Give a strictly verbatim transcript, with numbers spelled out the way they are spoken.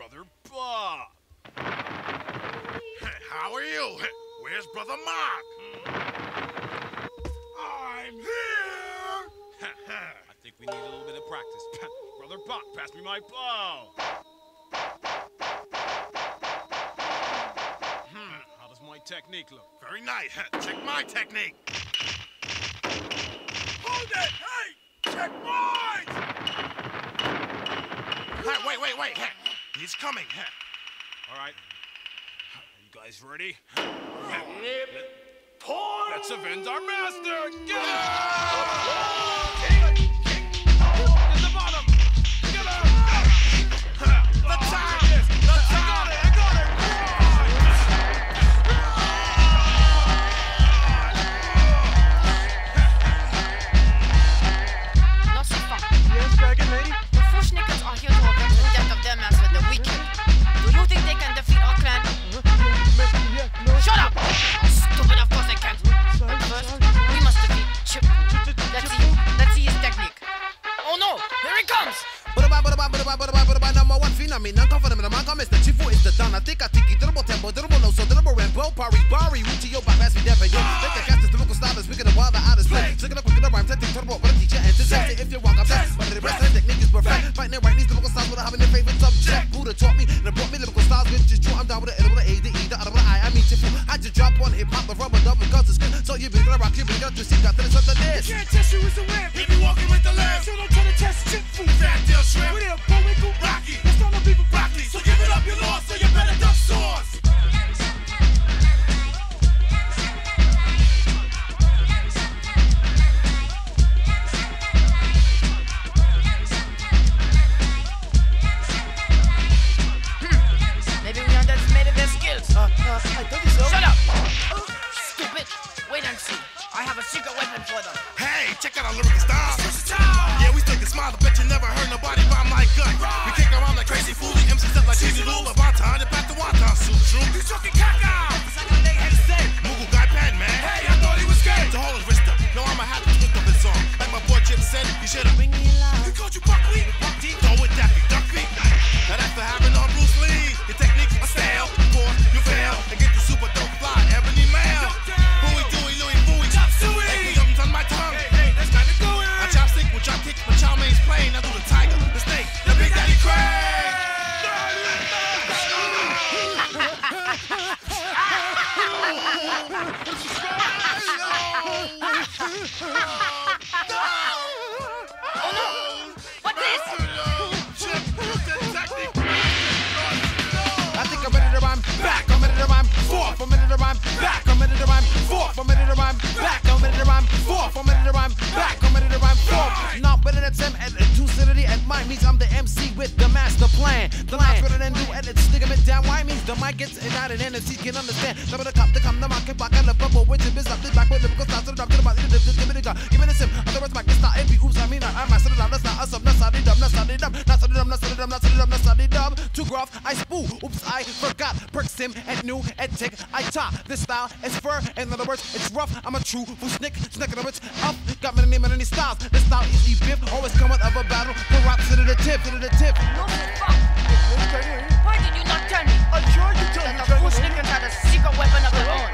Brother Bob. How are you? Where's Brother Mark? I'm here! I think we need a little bit of practice. Brother Bob, pass me my bow. Hmm, how does my technique look? Very nice. Check my technique. Hold it! Hey! Check mine! Hey, wait, wait, wait. He's coming. All right. Are you guys ready? Point! Let's avenge our master! Get him! In the bottom! Get him! The top! The top! I got it! No, c'est fun. Yes, Dragon Lady? The Fushnickers are here to avenge the death of their master, the wicked. Do you think they can defeat our clan? Yeah, no. Shut up! Stupid, of course they can't. But first, we must defeat Chip. Let's see, let's see his technique. Oh no! Here he comes! Bada bada bada bada bada bada bada number one phenomenon. Confident in the man, come Mister Chifu is the don. I think I tiki dribble tempo dribble no so dribble rainbow pari bari uchi yo pass me never yo. Make a cast the local style is speaking of while the others play. Look it up with the rhyme setting turbo what a teacher and to say if you walk up that but the rest of the technique is perfect. Fighting it right these lyrical styles without having their favorite subject. Buddha taught me and brought me lyrical styles which is true. I'm down with the L with the A the E the other with the I. I mean Chifu. I just drop one hip hop the rubber double cause it's good. So you been gonna rock you been gonna see got to the something this. Can't test you is a win. He be walking with the lamb. So don't try to test Chifu. Fat deal shrimp. We didn't pull it through Rocky. Let's start the people broccoli. So give it up, you lost, so you better duck sauce. Maybe we underestimated their skills. Uh, uh, I told you so. Shut up! Stupid! Wait and see. I have a secret weapon for them. Hey, check out our lyrical style. Yeah, we still can smile. I bet you never heard nobody rhyme like us. We kick around like crazy fools. M Cs up like cheesy Lou. A bonton and back the wonton suit. True. He's talking caca. Moogle guy pen, man. Hey, I thought he was gay. To hold his wrist up. No, I'ma have to twist up his song. Like my boy Chip said, you should've. Ring me loud. He called you Buckley. Buckley. Throw it that big duck beat. Now that's for having on Bruce Lee. Your techniques are stale. Of course, you fail. And get the super dope fly. Ebony mail. Hooey dooey Louie Fooey. Chop suey. Hey, something's on my tongue. Hey, hey, that's kinda gooey. I chopstick with drop kick. My chow main's plain. I do the tiger, the snake, the big daddy Craig. Oh no! What's this? Chip, use that technique. I think I'm ready to rhyme back. I'm ready to rhyme forth. I'm ready to rhyme back. I'm ready to rhyme forth. I'm ready to rhyme back. I'm ready to rhyme forth. I'm ready to rhyme back. I'm ready to rhyme forth. Now better than Sam and two city and mine means I'm the M C with the master plan. The last better than do edits, stick 'em it down. Why means the mic gets it out and N F C can understand. Number the cop, the come, the market, back and the bubble, which is up this back with lyrical styles to the drop to the bottom, give it a go. Give it a sim. Otherwise, back, it's not empty. Oops, I mean, I'm not settled down. That's not us up, not solid dumb, not solid dumb, not solid dumb, not solid dumb, not solid dumb, not solid dumb. Too gruff, I spool. Oops, I forgot. Perk sim and new and tick. I top. This style is fur. In other words, it's rough. I'm a true fool snick. Snick of it up. Got me the name of any styles. This style is E-Biff. Always come out of a battle. The rocks to the tip, to the tip. No, fuck! Why did you not tell me? I'm sure you told That me, the Dragon Lady. Fushnickers had a secret weapon of their own.